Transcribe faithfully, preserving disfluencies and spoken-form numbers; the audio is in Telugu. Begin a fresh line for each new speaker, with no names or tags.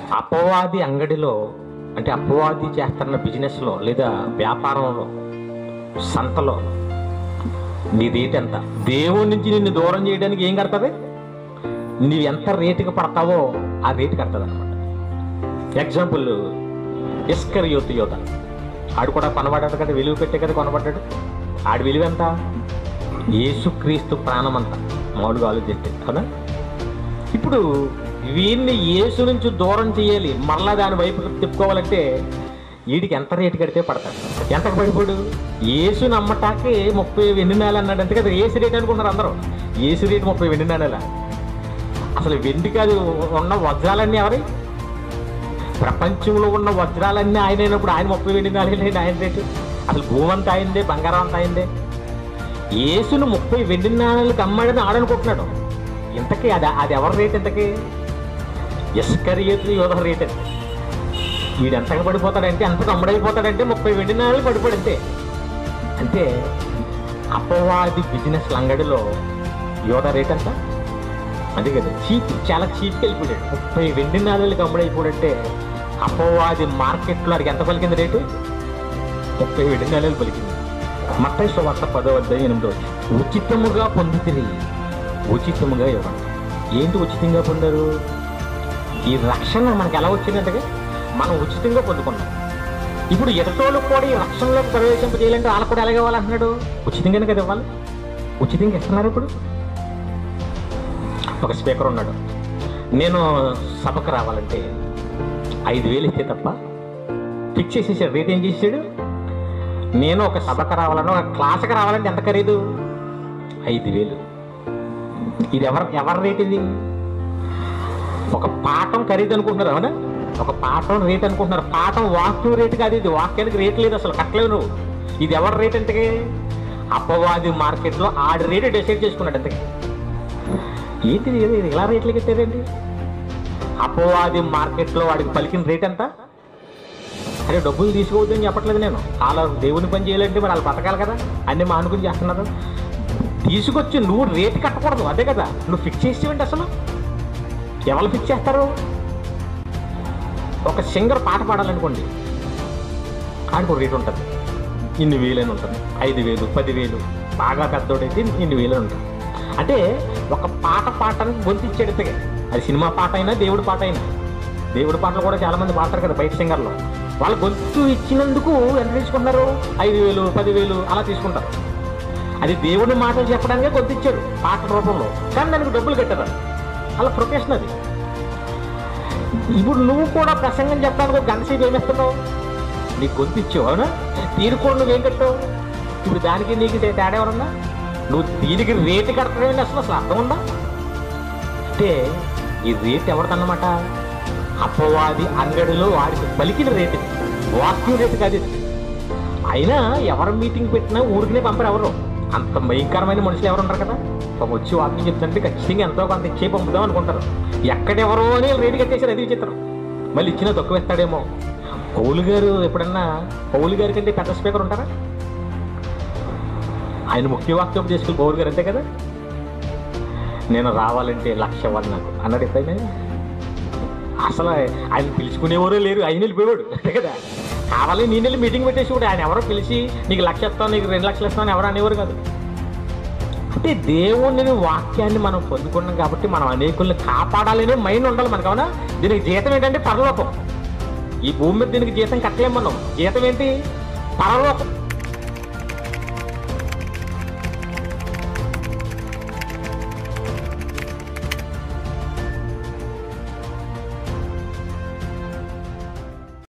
అపవాది అంగడిలో అంటే అపవాది చేస్తున్న బిజినెస్లో లేదా వ్యాపారంలో సంతలో నీ రేట్ ఎంత? దేవుడి నుంచి నిన్ను దూరం చేయడానికి ఏం కడుతుంది? నీవు ఎంత రేటుకి పడతావో ఆ రేటు కడుతుంది అనమాట. ఎగ్జాంపుల్ ఇస్కరియోతు యోధ, ఆడు కూడా కొనబడ్డాడు కదా, విలువ పెట్టే కదా కొనబడ్డాడు. ఆడి విలువ ఎంత? యేసుక్రీస్తు ప్రాణం అంతా. మామూలుగా ఆలోచిస్తే కదా. ఇప్పుడు వీడిని యేసు నుంచి దూరం చేయాలి, మళ్ళా దాని వైపు తిప్పుకోవాలంటే వీడికి ఎంత రేటు కడితే పడతాడు? ఎంతకు పడిపోడు? యేసు నమ్మటానికి ముప్పై వెండి నేల అన్నాడు అంతే కదా. ఏసు రేట్ అనుకుంటున్నారు అందరూ. ఏసు రేటు ముప్పై వెండి నేల. అసలు వెండి కాదు, ఉన్న వజ్రాలన్నీ ఎవరి? ప్రపంచంలో ఉన్న వజ్రాలన్నీ ఆయన అయినప్పుడు ఆయన ముప్పై వెండి నేల ఆయన రేటు. అసలు భూమి అంతా అయిందే, బంగారం అంతా అయిందే. యేసును ముప్పై వెండి నాణాలకు అమ్మాడని ఆడనుకుంటున్నాడు. ఇంతకీ అది అది ఎవరి రేట్? ఇంతకీ ఇస్కరియోతు యోధ రేట్ అంతే. వీడు ఎంతగా పడిపోతాడంటే, ఎంతకు అమ్ముడైపోతాడంటే ముప్పై వెండి నాణాలు పడిపోడంతే. అంటే అపవాది బిజినెస్ లంగడిలో యోధ రేట్ అంతా అదే కదా, చీప్, చాలా చీప్కి వెళ్ళిపోయాడు. ముప్పై వెండి నాణాలకు అమ్ముడైపోడంటే అపవాది మార్కెట్లో అడిగి ఎంత పలికింది రేటు? ముప్పై వెండి నాణాలు పలికింది. మత్తయి సువార్త పదో అధ్యాయం ఎనిమిదో ఉచితముగా పొందితిరి, ఉచితముగా ఇవ్వండి. ఏంటి ఉచితంగా పొందారు? ఈ రక్షణ మనకు ఎలా వచ్చిందంటే మనం ఉచితంగా పొందుకున్నాం. ఇప్పుడు ఎదటోళ్ళకు కూడా ఈ రక్షణలోకి ప్రవేశింపజేయాలంటే వాళ్ళకు కూడా ఎలాగ ఇవ్వాలంటున్నాడు? ఉచితంగానే కదా ఇవ్వాలి. ఉచితంగా ఇస్తున్నారు. ఇప్పుడు ఒక స్పీకర్ ఉన్నాడు, నేను సభకు రావాలంటే ఐదు వేలు ఇస్తే తప్ప ఫిక్స్ చేసేసాడు. రేట్ ఏం చేసాడు? నేను ఒక సభకు రావాలన్నా ఒక క్లాస్కి రావాలంటే ఎంత ఖరీదు? ఐదు వేలు. ఇది ఎవరు ఎవరి రేట్? ఇది ఒక పాఠం ఖరీదు అనుకుంటున్నారు. అవునా? ఒక పాఠం రేట్ అనుకుంటున్నారు. పాఠం వాక్యం రేటు కాదు. ఇది వాక్యానికి రేట్ లేదు, అసలు కట్టలేవు నువ్వు. ఇది ఎవరి రేట్? ఎంతకి? అపవాది మార్కెట్లో ఆడి రేటు డిసైడ్ చేసుకున్నాడు. ఎంతకి? ఏంటిది? ఇది ఇలా రేట్లు కట్టారండి. అపవాది మార్కెట్లో వాడికి పలికిన రేట్ ఎంత? అరే డబ్బులు తీసుకోవద్దని చెప్పట్లేదు నేను. వాళ్ళ దేవుని పని చేయాలంటే మరి వాళ్ళు బతకాలి కదా, అన్నీ మానుకుని చేస్తున్నారు. తీసుకొచ్చి నువ్వు రేటు కట్టకూడదు, అదే కదా నువ్వు ఫిక్స్ చేసేవండి. అసలు ఎవరు ఫిక్స్ చేస్తారు? ఒక సింగర్ పాట పాడాలనుకోండి, ఆడికి రేటు ఉంటుంది. ఇన్ని వేలు అని ఉంటుంది. ఐదు వేలు, పదివేలు, బాగా పెద్దోడైతే ఇన్ని వేలు అని ఉంటుంది. అంటే ఒక పాట పాడటానికి గొంతు ఇచ్చాడు ఇంతగా. అది సినిమా పాట అయినా దేవుడి పాట అయినా. దేవుడి పాటలు కూడా చాలామంది పాడతారు కదా బయట సింగర్లో. వాళ్ళు గొంతు ఇచ్చినందుకు ఎంత తీసుకుంటున్నారు? ఐదు వేలు, పదివేలు అలా తీసుకుంటారు. అది దేవుడి మాటలు చెప్పడానికే గొంతు ఇచ్చారు పాటల రూపంలో, కానీ దానికి డబ్బులు కట్టారు. అలా ప్రొఫెషన్ అది. ఇప్పుడు నువ్వు కూడా ప్రసంగం చెప్పడానికి ఒక గంట సేపు ఏమిస్తున్నావు? నీకు గొంతు ఇచ్చావు, అవునా? తీరుకోండి, నువ్వేం కట్టావు? ఇప్పుడు దానికి నీకు తేడా ఎవరన్నా? నువ్వు దీనికి రేటు కట్టడం అసలు అసలు అర్థం ఉందా? అంటే ఈ రేట్ ఎవరిదన్నమాట? అపవాది అంగడిలో వాడికి పలికిన రేటు, వాక్యం రేటు కాదు ఇది. అయినా ఎవరు మీటింగ్ పెట్టినా ఊరికనే పంపరు ఎవరు. అంత భయంకరమైన మనుషులు ఎవరు ఉంటారు కదా, వచ్చి వాక్యం చెప్తుంటే ఖచ్చితంగా ఎంతో కొంత ఇచ్చే పంపుదాం అనుకుంటారు. ఎక్కడెవరో అని రేటు కట్టేసారు. అది చిత్రం. మళ్ళీ ఇచ్చినా తక్కువ ఇస్తాడేమో. పౌలు గారు ఎప్పుడన్నా, పౌలు గారి కంటే పెద్ద స్పీకర్ ఉంటారా? ఆయన ముఖ్య వాక్యం చేసుకుని పౌలు గారు అంతే కదా. నేను రావాలంటే లక్ష ఇవ్వాలి నాకు అన్నాడు ఎప్పుడైనా? అసలు ఆయన పిలుచుకునేవారో లేరు, ఆయన వెళ్ళిపోయాడు అంతే కదా. కావాలి నేను వెళ్ళి మీటింగ్ పెట్టేసి కూడా ఆయన ఎవరో పిలిచి నీకు లక్ష ఇస్తాను, నీకు రెండు లక్షలు ఇస్తాను ఎవరు అనేవారు కాదు. అంటే దేవుని వాక్యాన్ని మనం పొందుకున్నాం కాబట్టి మనం అనేకుల్ని కాపాడాలనే మైండ్ ఉండాలి మనకు. అవునా? దీనికి జీతం ఏంటంటే పరలోకం. ఈ భూమి మీద దీనికి జీతం కట్టలేం మనం. జీతం ఏంటి? పరలోకం.